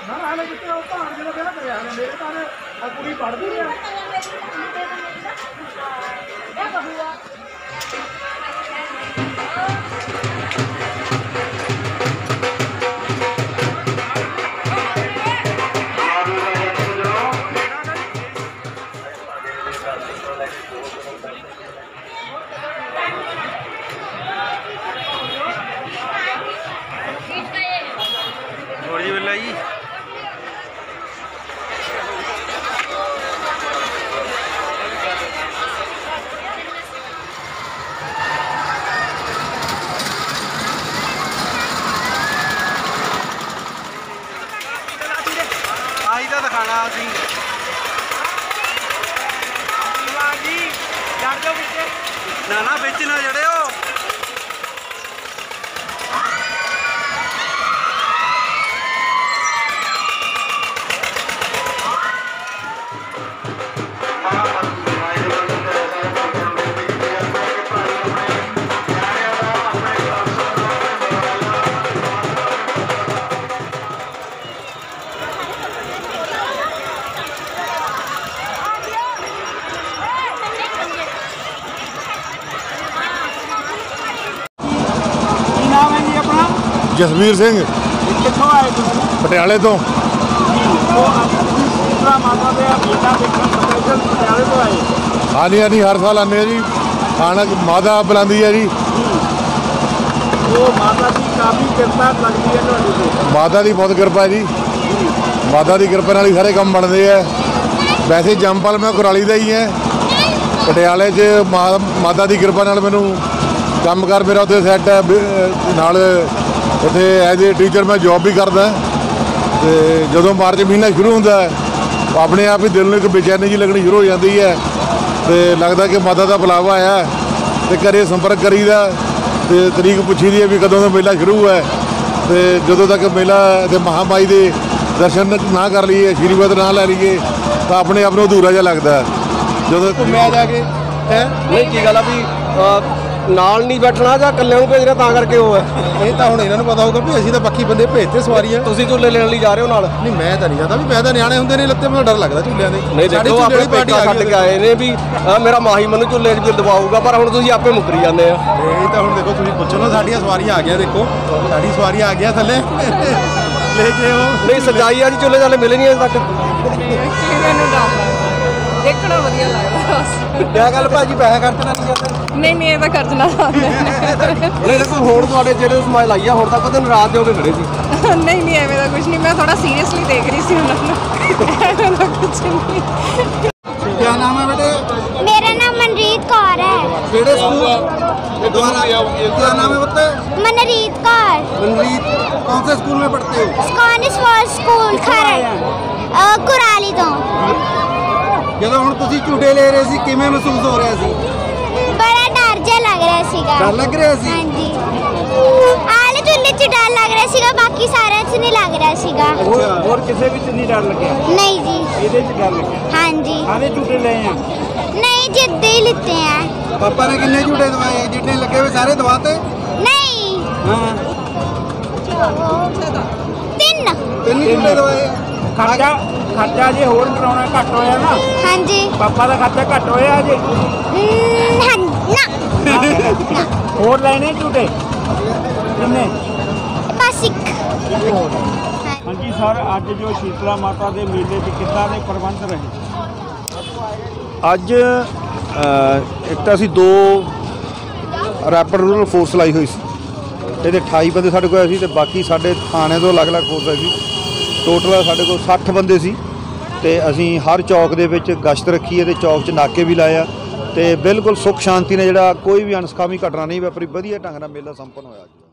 ना हाले जितने भाण जो कहना कराया मेरे घर कुड़ी पढ़ती है जी आई तो दिखाना ना बिच ना जड़े हो जसवीर सिंह कितों आए पटियाले तो हाँ जी हाँ जी हर साल आने जी खाना माता बुलाती है जी माता की काफ़ी कृपा लगती है माता की बहुत कृपा है जी माता की कृपा नाल सारे काम बनते हैं वैसे जंपल मैं कुराली का ही है पटियाले माता की कृपा नाल मैनू काम कर मेरा उत्थे सैट है नाल उत्थे एज ए टीचर मैं जॉब भी करदा तो जो मार्च महीना शुरू होंदा अपने आप ही दिल में एक बेचैनी जी लगनी शुरू हो जाती है तो लगता कि माता का बुलावा आया तो घरे संपर्क करीदा तो तरीक पुछी दी है भी कदों मेला शुरू है तो जो तक मेला ते महामाई के दर्शन ना कर लीए आशीर्वाद ना लै लीए तो अपने आप को अधूरा जिहा लगता जो घूमया जाके है नहीं की गल भी नाल नहीं बैठना ਜਾਂ ਕੱਲਿਆਂ ਨੂੰ ਭੇਜਣਾ ਤਾਂ ਕਰਕੇ ਉਹ ਹੈ ਇਹ ਤਾਂ ਹੁਣ ਇਹਨਾਂ ਨੂੰ ਪਤਾ ਹੋਊਗਾ ਵੀ ਅਸੀਂ ਤਾਂ ਬਾਕੀ ਬੰਦੇ ਭੇਜਤੇ ਸਵਾਰੀਆਂ ਤੁਸੀਂ ਝੂਲੇ ਲੈਣ ਲਈ ਜਾ ਰਹੇ ਹੋ ਨਾਲ ਨਹੀਂ ਮੈਂ ਤਾਂ ਨਹੀਂ ਜਾਂਦਾ ਵੀ ਮੈਂ ਤਾਂ ਨਿਆਣੇ ਹੁੰਦੇ ਨੇ ਲੱਤੇ ਮੈਨੂੰ ਡਰ ਲੱਗਦਾ ਝੂਲਿਆਂ ਦੇ ਨਹੀਂ ਦੇਖੋ ਆਪਣੀ ਪਾਰਟੀ ਛੱਡ ਕੇ ਆਏ ਨੇ ਵੀ ਮੇਰਾ ਮਾਹੀ ਮੈਨੂੰ ਝੂਲੇ 'ਚ ਦਵਾਊਗਾ ਪਰ ਹੁਣ ਤੁਸੀਂ ਆਪੇ ਮੁੱਕਰੀ ਜਾਂਦੇ ਆ ਇਹ ਤਾਂ ਹੁਣ ਦੇਖੋ ਤੁਸੀਂ ਪੁੱਛੋ ਨਾ ਸਾਡੀਆਂ ਸਵਾਰੀਆਂ ਆ ਗਈਆਂ ਦੇਖੋ ਸਾਡੀ ਸਵਾਰੀਆਂ ਆ ਗਈਆਂ ਥੱਲੇ ਲੈ ਕੇ ਉਹ ਨਹੀਂ ਸਜਾਈ ਆ ਜੀ ਝੂਲੇ ਵਾਲੇ ਮਿਲੇ ਨਹੀਂ ਅਜੇ ਤੱਕ देखना वधिया लगदा क्या गल भाजी पैसे खर्चना नहीं चाहते नहीं ये तो खर्चना नहीं देखो होड़ ਤੁਹਾਡੇ ਜਿਹੜੇ ਸਮਾਈਲ ਆਈ ਆ ਹੁਣ ਤੱਕ ਤਾਂ ਨਾਰਾਜ਼ ਹੋ ਕੇ ਖੜੇ ਸੀ नहीं एवें दा कुछ नहीं मैं थोड़ा सीरियसली देख रही सी उन्होंने कुछ नहीं क्या नाम है बेटे मेरा नाम मनरीत कौर है केड़े स्कूल क्या नाम है बच्चे मनरीत कौर मनरीत कौन से स्कूल में पढ़ते हो स्कॉनिश फॉर स्कूल खरड़ कुराली तो ਜਦੋਂ ਹੁਣ ਤੁਸੀਂ ਝੂਟੇ ਲੈ ਰਹੇ ਸੀ ਕਿਵੇਂ ਮਹਿਸੂਸ ਹੋ ਰਿਹਾ ਸੀ बड़ा डर जा लग रहा सीगा ਡਰ ਲੱਗ ਰਿਹਾ ਸੀ हाँ जी आले झूले च डर लग रहा सीगा बाकी सारे च नहीं लग रहा सीगा और किसी भी नहीं डर लगे नहीं जी ये डर लगे हाँ जी सारे झूठे ले हैं नहीं जिद्दे ही लेते हैं ਪਾਪਾ ਨੇ ਕਿੰਨੇ ਝੂਟੇ ਦਵਾਏ ਜਿੰਨੇ ਲੱਗੇ ਹੋਏ ਸਾਰੇ ਦਵਾਤੇ नहीं ਹਾਂ तीन ਤਿੰਨ ਝੂਟੇ ਦਵਾਏ खर्चा खर्चा जे होर कराना घट होया ना हाँ जी पापा का खर्चा घट होया जे हाँ ना होर लेने झूठे किन्ने बस एक हाँ जी सर अज जो शीतला माता के मेले के कितना के प्रबंध रहे ਅੱਜ ਇੱਕ ਤਾਂ ਅਸੀਂ 2 ਰੈਪਿਡ ਰੂਰਲ ਫੋਰਸ ਲਾਈ ਹੋਈ ਸੀ ਇਹਦੇ 28 ਬੰਦੇ ਸਾਡੇ ਕੋਲ ਆਏ ਸੀ ਤੇ ਬਾਕੀ ਸਾਡੇ ਥਾਣੇ ਤੋਂ ਅਲੱਗ-ਅਲੱਗ ਫੋਰਸ ਆਈ ਸੀ ਟੋਟਲ ਸਾਡੇ ਕੋਲ 60 ਬੰਦੇ ਸੀ ਤੇ ਅਸੀਂ ਹਰ ਚੌਕ ਦੇ ਵਿੱਚ ਗਸ਼ਤ ਰੱਖੀ ਹੈ ਤੇ ਚੌਕ 'ਚ ਨਾਕੇ ਵੀ ਲਾਏ ਆ ਤੇ ਬਿਲਕੁਲ ਸੁੱਖ ਸ਼ਾਂਤੀ ਨਾਲ ਜਿਹੜਾ ਕੋਈ ਵੀ ਅਣਸਖਾਵੀ ਘਟਨਾ ਨਹੀਂ ਵਾਪਰੀ ਵਧੀਆ ਢੰਗ ਨਾਲ ਮੇਲਾ ਸੰਪੰਨ ਹੋਇਆ।